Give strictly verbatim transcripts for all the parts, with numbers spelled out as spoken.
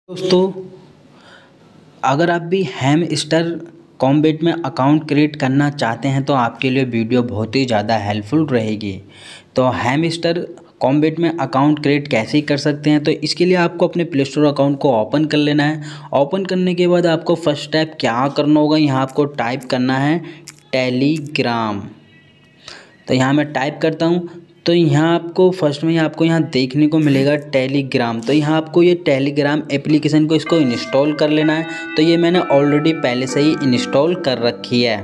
दोस्तों, अगर आप भी हैमस्टर कॉम्बैट में अकाउंट क्रिएट करना चाहते हैं तो आपके लिए वीडियो बहुत ही ज़्यादा हेल्पफुल रहेगी। तो हैमस्टर कॉम्बैट में अकाउंट क्रिएट कैसे कर सकते हैं, तो इसके लिए आपको अपने प्ले स्टोर अकाउंट को ओपन कर लेना है। ओपन करने के बाद आपको फर्स्ट स्टेप क्या करना होगा, यहाँ आपको टाइप करना है टेलीग्राम। तो यहाँ मैं टाइप करता हूँ, तो यहाँ आपको फर्स्ट में आपको यहाँ देखने को मिलेगा टेलीग्राम। तो यहाँ आपको ये टेलीग्राम एप्लीकेशन को इसको इंस्टॉल कर लेना है। तो ये मैंने ऑलरेडी पहले से ही इंस्टॉल कर रखी है।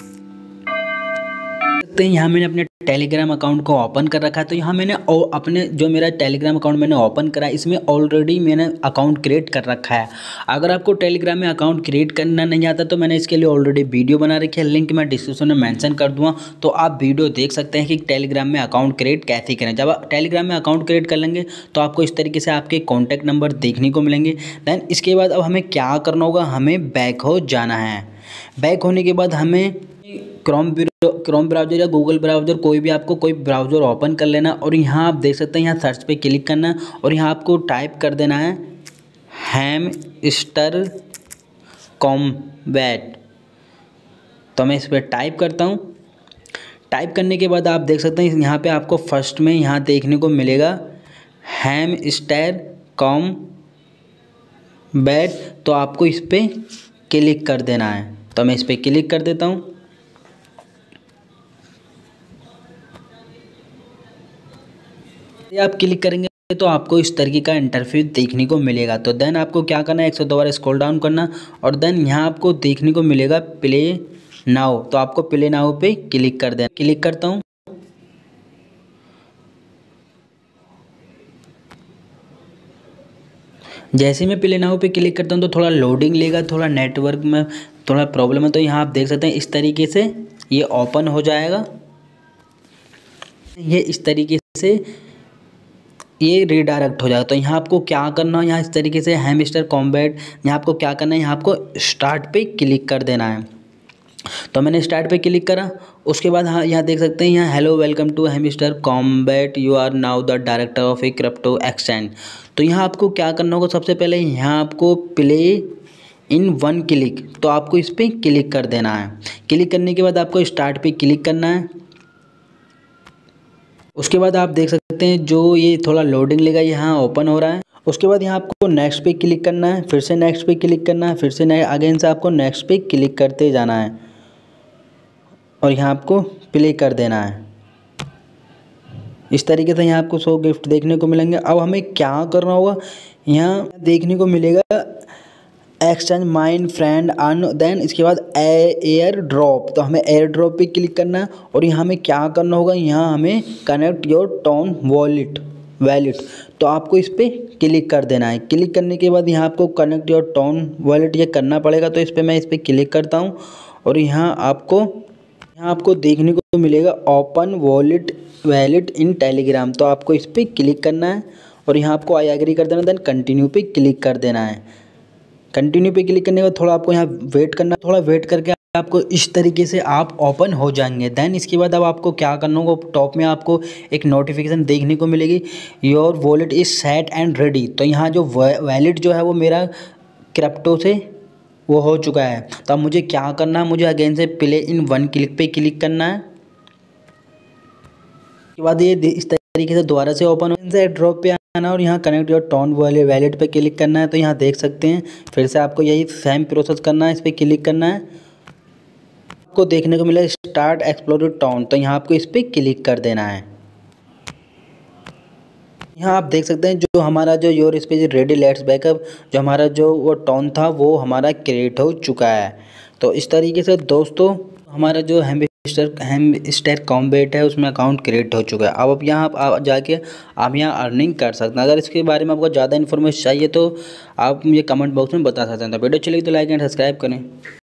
तो यहाँ मैंने अपने टेलीग्राम अकाउंट को ओपन कर रखा है। तो यहाँ मैंने अपने जो मेरा टेलीग्राम अकाउंट मैंने ओपन करा है, इसमें ऑलरेडी मैंने अकाउंट क्रिएट कर रखा है। अगर आपको टेलीग्राम में अकाउंट क्रिएट करना नहीं आता तो मैंने इसके लिए ऑलरेडी वीडियो बना रखी है, लिंक मैं डिस्क्रिप्शन में मेंशन कर दूँगा, तो आप वीडियो देख सकते हैं कि टेलीग्राम में अकाउंट क्रिएट कैसे करें। जब आप टेलीग्राम में अकाउंट क्रिएट कर लेंगे तो आपको इस तरीके से आपके कॉन्टैक्ट नंबर देखने को मिलेंगे। दैन इसके बाद अब हमें क्या करना होगा, हमें बैक हो जाना है। बैक होने के बाद हमें क्रोम क्रोम ब्राउज़र या गूगल ब्राउज़र, कोई भी आपको कोई ब्राउज़र ओपन कर लेना और यहाँ आप देख सकते हैं यहाँ सर्च पे क्लिक करना है और यहाँ आपको टाइप कर देना है हैमस्टर कॉम्बैट। तो मैं इस पर टाइप करता हूँ। टाइप करने के बाद आप देख सकते हैं यहाँ पे आपको फर्स्ट में यहाँ देखने को मिलेगा हैमस्टर कॉम्बैट। तो आपको इस पर क्लिक कर देना है। तो मैं इस पर क्लिक कर देता हूँ। आप क्लिक करेंगे तो आपको इस तरीके का इंटरफेस देखने को मिलेगा। तो देन आपको क्या करना है, एक सौ दो बार स्क्रॉल डाउन करना और देन यहाँ आपको देखने को मिलेगा प्ले नाउ। तो आपको प्ले नाउ पे क्लिक कर देना। क्लिक करता हूँ। जैसे मैं प्ले नाउ पे क्लिक करता हूँ तो थोड़ा लोडिंग लेगा, थोड़ा नेटवर्क में थोड़ा प्रॉब्लम है। तो यहाँ आप देख सकते हैं इस तरीके से ये ओपन हो जाएगा। ये इस तरीके से ये रीडायरेक्ट हो जाएगा। तो यहाँ आपको क्या करना है, यहाँ इस तरीके से हैमस्टर कॉम्बैट, यहाँ आपको क्या करना है, यहाँ आपको स्टार्ट पे क्लिक कर देना है। तो मैंने स्टार्ट पे क्लिक करा। उसके बाद हाँ यहाँ देख सकते हैं यहाँ hello welcome to Hamster Kombat, you are now the director of a crypto exchange. तो यहाँ आपको क्या करना होगा, सबसे पहले यहाँ आपको प्ले इन वन क्लिक, तो आपको इस पर क्लिक कर देना है। क्लिक करने के बाद आपको स्टार्ट पे क्लिक करना है। उसके बाद आप देख सकते हैं जो ये थोड़ा लोडिंग लेगा, यहाँ ओपन हो रहा है। उसके बाद यहाँ आपको नेक्स्ट पे क्लिक करना है, फिर से नेक्स्ट पे क्लिक करना है, फिर से अगेन से आपको नेक्स्ट पे क्लिक करते जाना है और यहाँ आपको प्ले कर देना है। इस तरीके से यहाँ आपको सौ गिफ्ट देखने को मिलेंगे। अब हमें क्या करना होगा, यहाँ देखने को मिलेगा exchange mine friend earn, then इसके बाद एयर ड्रॉप। तो हमें एयर ड्रॉप पे क्लिक करना है और यहाँ हमें क्या करना होगा, यहाँ हमें connect your TON wallet wallet. तो आपको इस पर क्लिक कर देना है। क्लिक करने के बाद यहाँ आपको कनेक्ट योर टोन वॉलेट ये करना पड़ेगा। तो इस पर मैं इस पर क्लिक करता हूँ और यहाँ आपको यहाँ आपको देखने को मिलेगा open wallet wallet in Telegram. तो आपको इस पर क्लिक करना है और यहाँ आपको आई एग्री कर देना, देन कंटिन्यू पे क्लिक कर देना है। कंटिन्यू पे क्लिक करने के बाद थोड़ा आपको यहाँ वेट करना, थोड़ा वेट करके आपको इस तरीके से आप ओपन हो जाएंगे। देन इसके बाद अब आपको क्या करना होगा, टॉप में आपको एक नोटिफिकेशन देखने को मिलेगी, your wallet is set and ready. तो यहाँ जो वैलेट जो है वो मेरा क्रिप्टो से वो हो चुका है। तो अब मुझे क्या करना है, मुझे अगेन से प्ले इन वन क्लिक पे क्लिक करना है। उसके बाद ये इस तरीके से दोबारा से ओपन हो, ड्रॉप पे आना और यहाँ कनेक्ट योर टोन वाले वैलेट पे क्लिक करना है। तो यहाँ देख सकते हैं फिर से आपको यही सेम प्रोसेस करना है, इस पर क्लिक करना है। आपको देखने को मिला स्टार्ट एक्सप्लोर टोन, तो यहाँ आपको इस पर क्लिक कर देना है। यहाँ आप देख सकते हैं जो हमारा जो your space ready let's backup, जो हमारा जो वो टोन था वो हमारा क्रिएट हो चुका है। तो इस तरीके से दोस्तों हमारा जो हैमस्टर हैमस्टर कॉम्बैट है उसमें अकाउंट क्रिएट हो चुका है। अब अब यहाँ आप जाके आप यहाँ अर्निंग कर सकते हैं। अगर इसके बारे में आपको ज़्यादा इन्फॉर्मेशन चाहिए तो आप मुझे कमेंट बॉक्स में बता सकते हैं। तो वीडियो चलेगी तो लाइक एंड सब्सक्राइब करें।